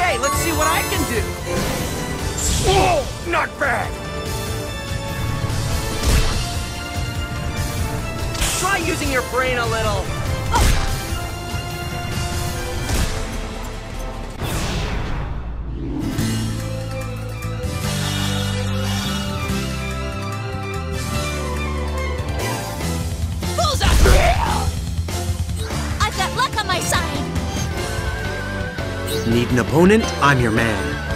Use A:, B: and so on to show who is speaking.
A: Okay, let's see what I can do.
B: Whoa, not bad.
A: Try using your brain a little.
C: I've got luck on my side!
D: Need an opponent? I'm your man.